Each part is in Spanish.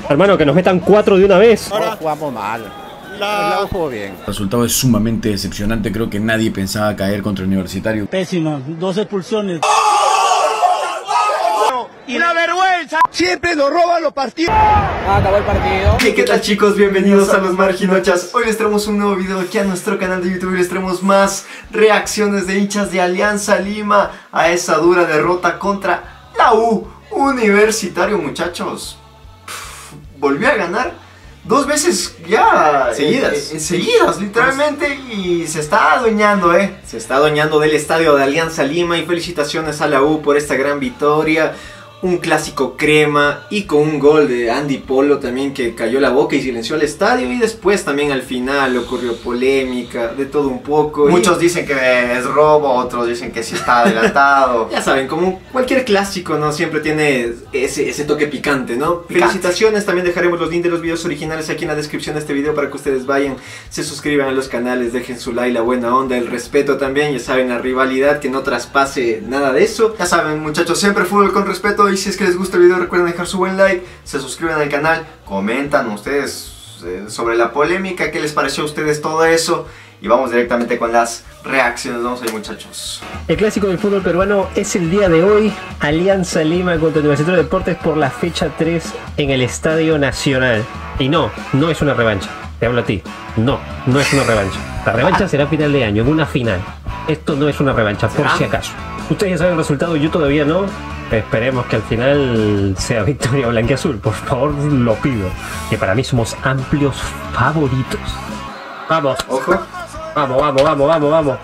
Hermano, que nos metan 4 de una vez. Ahora jugamos mal. La U jugó bien. El resultado es sumamente decepcionante. Creo que nadie pensaba caer contra el Universitario. Pésima, 2 expulsiones. ¡Y la vergüenza! Siempre nos roban los partidos. Acabó el partido. ¿Qué tal, chicos? Bienvenidos a Los Marginochas. Hoy les traemos un nuevo video aquí a nuestro canal de YouTube y les traemos más reacciones de hinchas de Alianza Lima a esa dura derrota contra la U Universitario, muchachos. Volvió a ganar 2 veces ya seguidas, literalmente, y se está adueñando, Se está adueñando del estadio de Alianza Lima y felicitaciones a la U por esta gran victoria. Un clásico crema y con un gol de Andy Polo también que cayó la boca y silenció al estadio, y después también al final ocurrió polémica, de todo un poco. Muchos dicen que es robo, otros dicen que sí está adelantado. Ya saben, como cualquier clásico, ¿no? Siempre tiene ese toque picante, ¿no? Felicitaciones, también dejaremos los links de los videos originales aquí en la descripción de este video para que ustedes vayan, se suscriban a los canales, dejen su like, la buena onda, el respeto también, ya saben, la rivalidad, que no traspase nada de eso. Ya saben, muchachos, siempre fútbol con respeto. Y si es que les gusta el video, recuerden dejar su buen like, se suscriben al canal, comentan ustedes sobre la polémica, qué les pareció a ustedes todo eso, y vamos directamente con las reacciones. Vamos ahí, muchachos. El clásico del fútbol peruano es el día de hoy. Alianza Lima contra Universitario de Deportes por la fecha 3 en el Estadio Nacional. Y no es una revancha. Te hablo a ti. No es una revancha. La revancha será a final de año, en una final. Esto no es una revancha, por si acaso. Ustedes ya saben el resultado, yo todavía no. Esperemos que al final sea victoria blanquiazul, por favor, lo pido. Que para mí somos amplios favoritos. Vamos. Ojo. Vamos.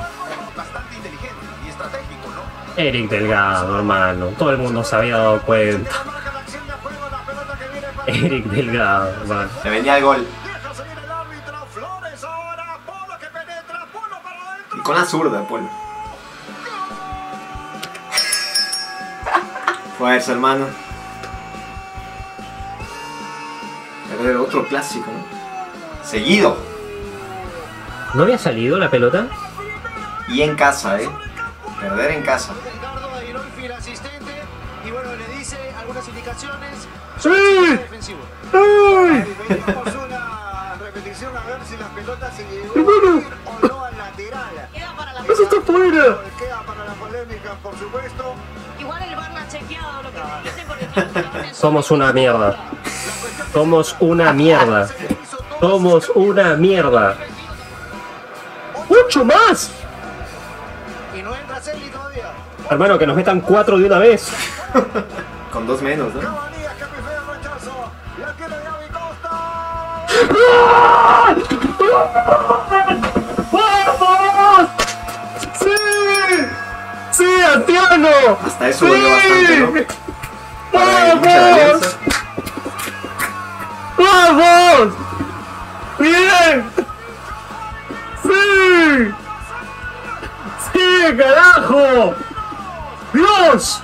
Eric Delgado, hermano. Todo el mundo se había dado cuenta. Eric Delgado, hermano. Se venía el gol. Y con la zurda, Polo. Fuerza, hermano. Perder otro clásico, ¿no? Seguido. ¿No había salido la pelota? Y en casa, Perder en casa. Y bueno, le dice algunas indicaciones. ¡Sí! Veíamos una repetición a ver si la pelota se llegó o no al lateral. ¡Eso está fuera! Queda para la polémica, por supuesto. Igual el VAR no ha chequeado lo que dice porque Somos una mierda. Somos una mierda. Somos una mierda. ¡Mucho más! Y no entra Celi todavía. Hermano, que nos metan 4 de una vez. Con 2 menos, ¿no? Cabanillas, que pifea el rechazo. La tiene Gaby Costa. ¡Vamos! ¡Sí! ¡Sí, Antiano! Hasta eso volvió bastante, ¿no? Para el hincha de Alianza. ¡Vamos! ¡Bien! ¡Sí! ¡Sí, carajo! ¡Dios!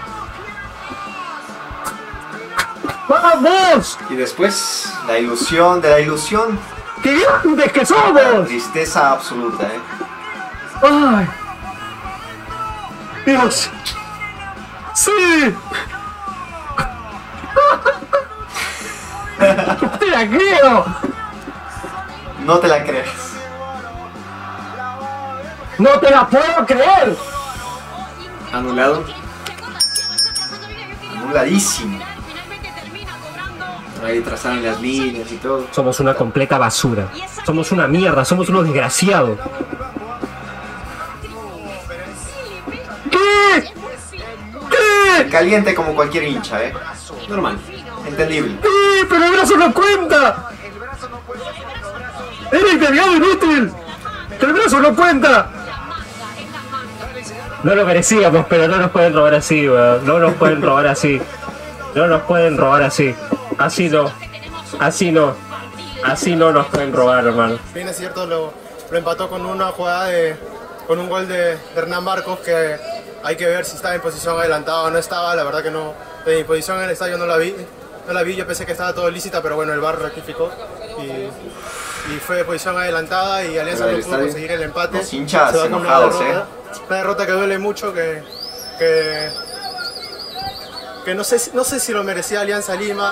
¡Vamos! Y después, la ilusión de la ilusión. ¡Qué grandes que La somos! tristeza absoluta, ¡Ay! ¡Dios! ¡Sí! ¡No te la creo! No te la crees. ¡No te la puedo creer! Anulado. Anuladísimo. Ahí trazaron las líneas y todo. Somos una completa basura. Somos una mierda, somos unos desgraciados. ¿Qué? ¿Qué? Caliente como cualquier hincha, Normal. Entendible. ¡Sí! ¡Pero el brazo no cuenta! ¡Eric Delgado inútil! ¡Que el brazo no cuenta! No lo merecíamos, pero no nos pueden robar así, weón. No nos pueden robar así. No nos pueden robar así. Así no. Así no. Así no nos pueden robar, hermano. Bien, es cierto, lo empató con una jugada con un gol de Hernán Marcos, que hay que ver si estaba en posición adelantada o no estaba. La verdad que no, de mi posición en el estadio no la vi, yo pensé que estaba todo lícita, pero bueno, el VAR rectificó y fue de posición adelantada y Alianza no pudo conseguir el empate. Los hinchas se va con enojados, una derrota que duele mucho, que no sé si lo merecía Alianza Lima.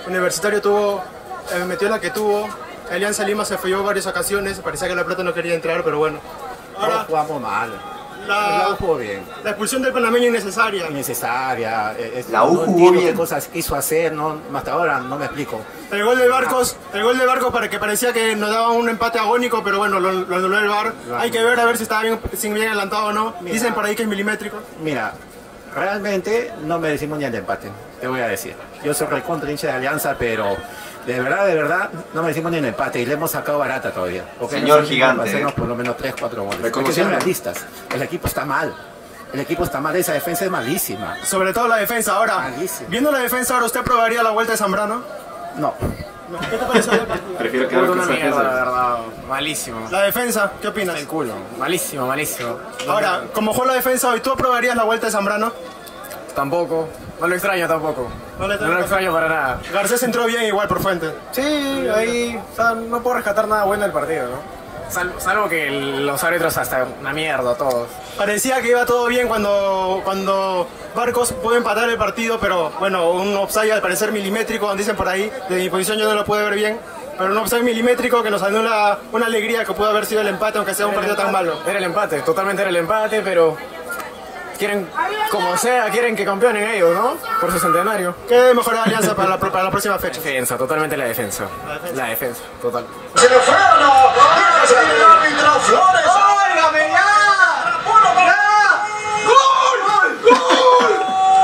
Universitario metió la que tuvo. Alianza Lima se falló varias ocasiones, parecía que la pelota no quería entrar, pero bueno. Ahora jugamos mal. La U jugó bien. La expulsión del panameño innecesaria. Innecesaria. La U no jugó entiendo bien. qué cosas quiso hacer, no, hasta ahora no me explico. El gol de Barcos para que parecía que nos daba un empate agónico, pero bueno, lo anuló el VAR. Hay que ver a ver si estaba bien adelantado o no. Mira. Dicen por ahí que es milimétrico. Mira, realmente no merecimos ni el empate, te voy a decir. Yo soy recontra hincha de Alianza, pero de verdad, no merecimos ni el empate y le hemos sacado barata todavía. Porque Señor no gigante, hacernos por lo menos 3, 4 goles. Hay que ser Reconociendo. realistas. El equipo está mal. El equipo está mal, esa defensa es malísima. Sobre todo la defensa. Ahora, Malísimo. viendo la defensa, ahora ¿usted probaría la vuelta de Zambrano? No. ¿Qué te pareció? Prefiero quedar con esa la defensa. verdad, malísimo. La defensa, ¿qué opinas? El culo, malísimo. Ahora, como jugó la defensa hoy, ¿tú aprobarías la vuelta de Zambrano? Tampoco, no lo extraño tampoco. No le No lo extraño para nada. Garcés entró bien igual por Fuente. Sí, ahí, o sea, no puedo rescatar nada bueno del partido, ¿no? Salvo que los árbitros hasta una mierda todos. Parecía que iba todo bien cuando Barcos pudo empatar el partido, pero bueno, un offside al parecer milimétrico, dicen por ahí, de mi posición yo no lo pude ver bien, pero un offside milimétrico que nos anula una alegría que pudo haber sido el empate, aunque sea un partido tan malo. Era el empate, totalmente era el empate, pero quieren, como sea, quieren que campeonen ellos, ¿no? Por su centenario. ¿Qué debe mejorar Alianza para la próxima fecha? Defensa, totalmente la defensa. La defensa, total. Se le frena. Deja el árbitro Flores. ¡Óigame ya! ¡Uno para allá! ¡Gol! ¡Gol!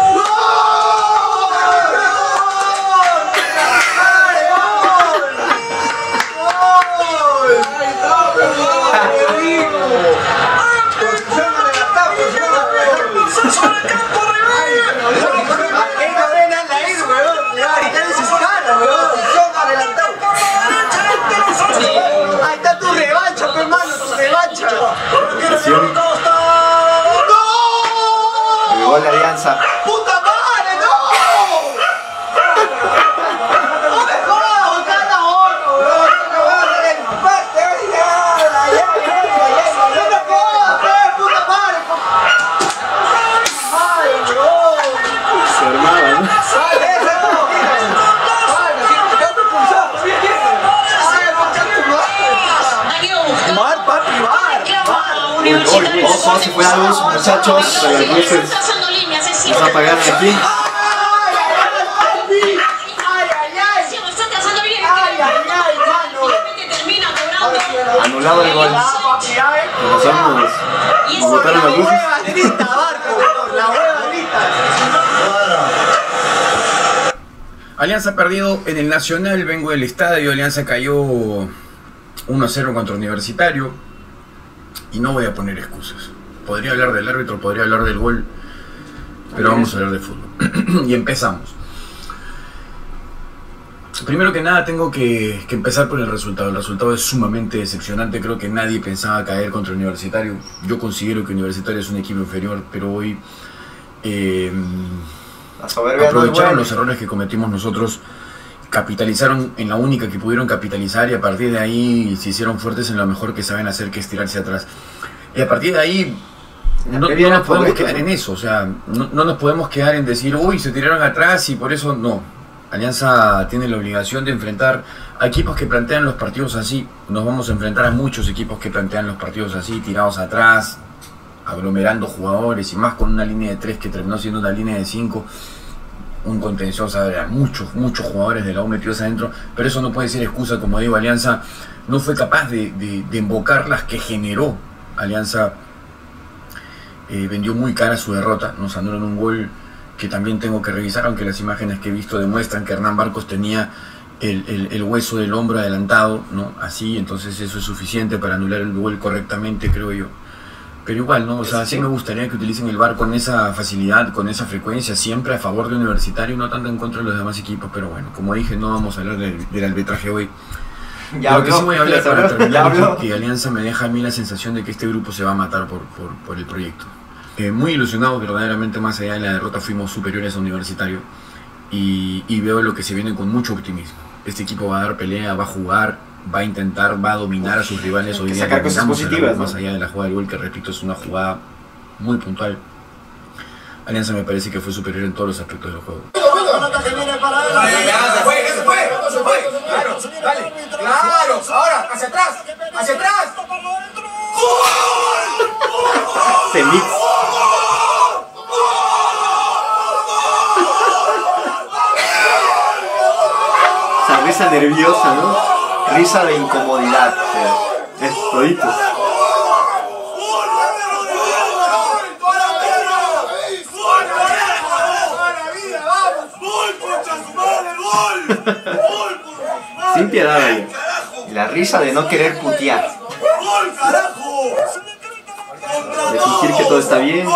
Ahí está tu revancha, pe, hermano, tu revancha. El gol de Alianza. ¡Puta madre, no! ¡No me jodas, buscando a otro, weón! ¡No me jodas, puta madre! ¡Ay, weón! Se armaba, ¿no? ¡Mar, papi, mar! Ojo, se fue la luz, muchachos. De las luces. Vamos a apagar aquí. Anulado el gol. Pasamos. Nos botaron las luces. Alianza ha perdido en el Nacional, vengo del estadio, Alianza cayó 1-0 contra Universitario y no voy a poner excusas. Podría hablar del árbitro, podría hablar del gol, pero vamos a hablar de fútbol. Y empezamos. Primero que nada tengo que empezar por el resultado. El resultado es sumamente decepcionante, creo que nadie pensaba caer contra Universitario. Yo considero que Universitario es un equipo inferior, pero hoy La soberbia no es aprovecharon buena. los errores que cometimos nosotros, capitalizaron en la única que pudieron capitalizar y a partir de ahí se hicieron fuertes en lo mejor que saben hacer, que es tirarse atrás. Y a partir de ahí no nos podemos favorito, quedar ¿no? en eso, o sea, no nos podemos quedar en decir, uy, se tiraron atrás y por eso no. Alianza tiene la obligación de enfrentar a equipos que plantean los partidos así. Nos vamos a enfrentar a muchos equipos que plantean los partidos así, tirados atrás, aglomerando jugadores y más con una línea de 3 que terminó siendo una línea de 5. Un contención, o sea, muchos jugadores de la U metidos adentro, pero eso no puede ser excusa. Como digo, Alianza no fue capaz de invocar las que generó. Alianza vendió muy cara su derrota, nos anulan un gol que también tengo que revisar, aunque las imágenes que he visto demuestran que Hernán Barcos tenía el hueso del hombro adelantado, ¿no? Así, entonces eso es suficiente para anular el gol correctamente, creo yo. Pero igual, ¿no? O sea, sí me gustaría que utilicen el VAR con esa facilidad, con esa frecuencia, siempre a favor de Universitario y no tanto en contra de los demás equipos. Pero bueno, como dije, no vamos a hablar del arbitraje hoy. Ya Lo que sí voy a hablar para ya terminar habló. es que Alianza me deja a mí la sensación de que este grupo se va a matar por el proyecto. Muy ilusionados, verdaderamente, más allá de la derrota, fuimos superiores a Universitario y veo lo que se viene con mucho optimismo. Este equipo va a dar pelea, va a jugar, va a intentar, va a dominar a sus rivales. Hoy que día sacar cosas dominamos a la positivas, U, ¿no? más allá de la jugada del gol, que repito, es una jugada muy puntual. Alianza me parece que fue superior en todos los aspectos del juego. pelota que viene para él. Ya se fue. Claro, dale. Claro, ahora, hacia atrás. Félix. Esa risa nerviosa, ¿no? Risa de incomodidad. Toditos. Sin piedad ahí. Y la risa de no querer putear. De fingir que todo está bien.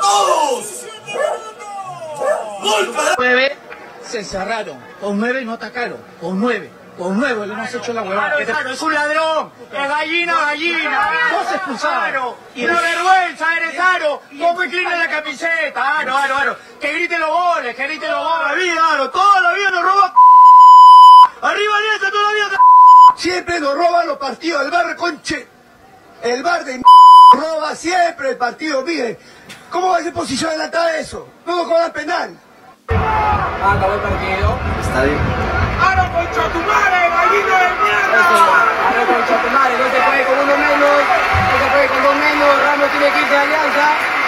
9 se cerraron. Con 9 no atacaron. Con 9 le hemos hecho la huevada. Claro, es un ladrón. Es gallina. Dos expulsados. Y una vergüenza, eres Aro. ¿Cómo inclina la camiseta? Aro. Que griten los goles. La vida, Aro. Toda la vida nos roba. Arriba Alianza toda la vida. Siempre nos roban los partidos. El bar conche. El bar de roba siempre el partido. Miren, ¿cómo va a ser posición adelantada eso? No nos cobran penal. Acabó el partido. Está bien. ¡Aro concha tu madre, gallina de mierda! ¡Aro concha tu madre! No se puede con uno menos. No se puede con dos menos. Ramos tiene que irse a Alianza.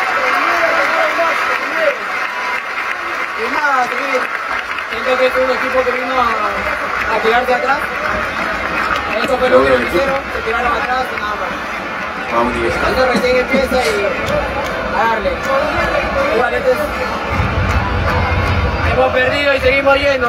Y nada, siento que es un equipo que vino a tirarse atrás. Eso fue lo que hicieron. Se tiraron atrás y nada más. Vamos, Universitario. Esto recién empieza y a darle. Igual, hemos perdido y seguimos yendo.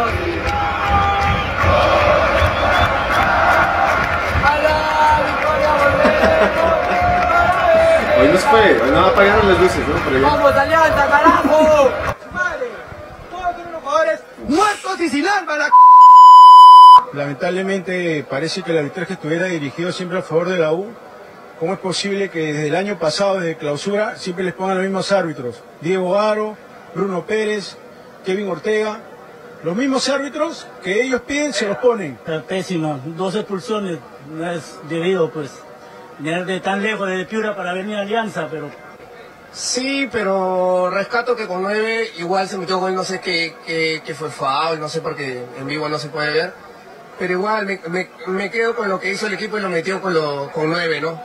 Hoy no se fue, hoy no apagaron las luces, ¿no? Por allá. ¡Vamos, Alianza, carajo! Madre, todos son unos jugadores muertos y sin alma. Lamentablemente parece que el arbitraje estuviera dirigido siempre a favor de la U. ¿Cómo es posible que desde el año pasado, desde clausura, siempre les pongan los mismos árbitros? Diego Aro, Bruno Pérez, Kevin Ortega. Los mismos árbitros que ellos piden se los ponen. Pésimo, 2 expulsiones. No es debido, pues, venir de tan lejos de Piura para venir a Alianza, pero... Sí, pero rescato que con 9 igual se metió gol, no sé qué fue foul, no sé porque en vivo no se puede ver. Pero igual me quedo con lo que hizo el equipo y lo metió con 9, ¿no?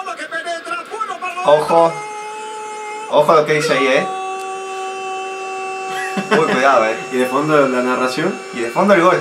Ojo a lo que dice ahí, Uy, cuidado, Y de fondo la narración. Y de fondo el gol.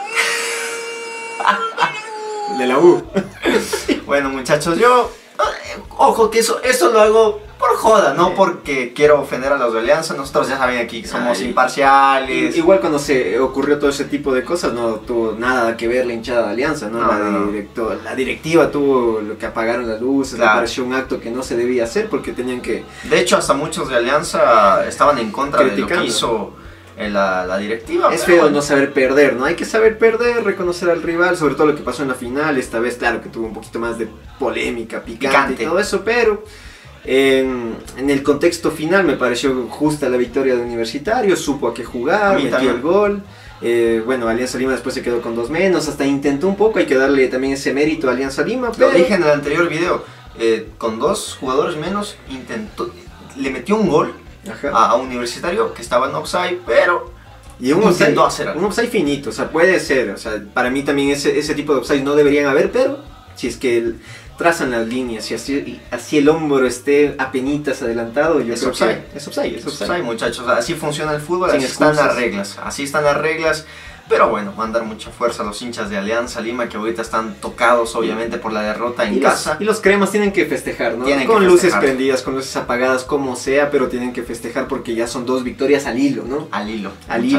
De la U. Bueno, muchachos, yo... Ojo que eso lo hago por joda, no porque quiero ofender a los de Alianza. Nosotros ya saben aquí que somos imparciales. Igual cuando se ocurrió todo ese tipo de cosas no tuvo nada que ver la hinchada de Alianza, ¿no? La directiva tuvo lo que apagaron las luces, me pareció un acto que no se debía hacer porque tenían que... De hecho, hasta muchos de Alianza estaban en contra de lo que hizo la directiva. Es feo no saber perder, ¿no? Hay que saber perder, reconocer al rival, sobre todo lo que pasó en la final. Esta vez, claro, que tuvo un poquito más de polémica, picante. Y todo eso, pero... En el contexto final me pareció justa la victoria de Universitario, supo a qué jugar, metió el gol. Bueno, Alianza Lima después se quedó con 2 menos, hasta intentó un poco, hay que darle también ese mérito a Alianza Lima. Pero... Lo dije en el anterior video, con 2 jugadores menos le metió un gol a Universitario que estaba en offside, pero... Y un offside finito, o sea, puede ser, o sea, para mí también ese tipo de offside no deberían haber, pero si es que... trazan las líneas y así el hombro esté apenitas adelantado, yo creo que es offside, muchachos. Así funciona el fútbol, así están las reglas. Pero bueno, mandar mucha fuerza a los hinchas de Alianza Lima que ahorita están tocados obviamente por la derrota en casa. Y los cremas tienen que festejar, ¿no? Con luces prendidas, con luces apagadas, como sea, pero tienen que festejar porque ya son 2 victorias al hilo, ¿no? Al hilo.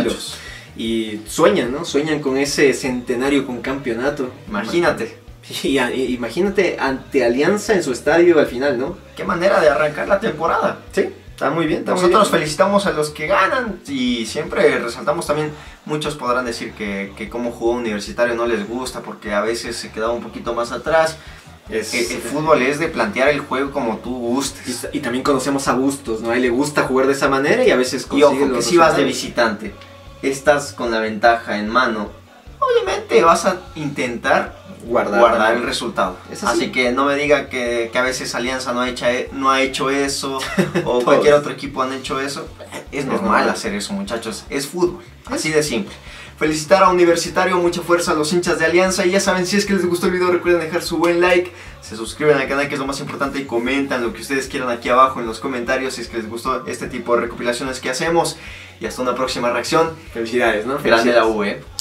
Y sueñan, ¿no? Sueñan con ese centenario con campeonato. Imagínate. Y imagínate ante Alianza en su estadio al final, ¿no? Qué manera de arrancar la temporada. Sí, está muy bien. Nosotros felicitamos a los que ganan y siempre resaltamos también. Muchos podrán decir que como jugó Universitario no les gusta porque a veces se quedaba un poquito más atrás. El fútbol es de plantear el juego como tú gustes. Y también conocemos a Bustos, ¿no? A él le gusta jugar de esa manera y a veces consigue. Y ojo, que si vas de visitante, estás con la ventaja en mano, obviamente vas a intentar guardar el resultado. Así que no me diga que a veces Alianza no ha hecho eso o cualquier otro equipo han hecho eso. Es normal hacer eso, muchachos. Es fútbol, así de simple. Felicitar a Universitario, mucha fuerza a los hinchas de Alianza. Y ya saben, si es que les gustó el video, recuerden dejar su buen like, se suscriben al canal, que es lo más importante, y comentan lo que ustedes quieran aquí abajo en los comentarios si es que les gustó este tipo de recopilaciones que hacemos. Y hasta una próxima reacción. Felicidades, ¿no? Grande Felicidades. la U,